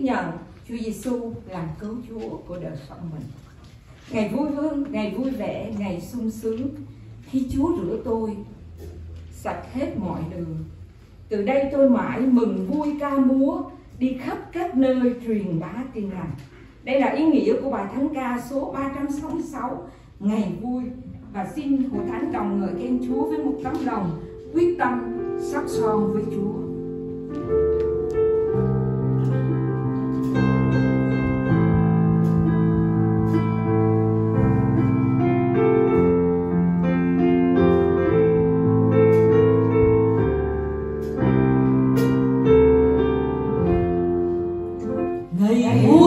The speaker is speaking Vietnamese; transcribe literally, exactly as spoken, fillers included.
nhận Chúa Giêsu làm cứu Chúa của đời sống mình. Ngày vui hơn, ngày vui vẻ, ngày sung sướng khi Chúa rửa tôi sạch hết mọi đường. Từ đây tôi mãi mừng vui ca múa, đi khắp các nơi truyền bá tin lành. Đây là ý nghĩa của bài thánh ca số ba trăm sáu mươi sáu, Ngày vui. Và xin Hội Thánh đồng ngợi khen Chúa với một tấm lòng quyết tâm sắt son với Chúa. Ngày vui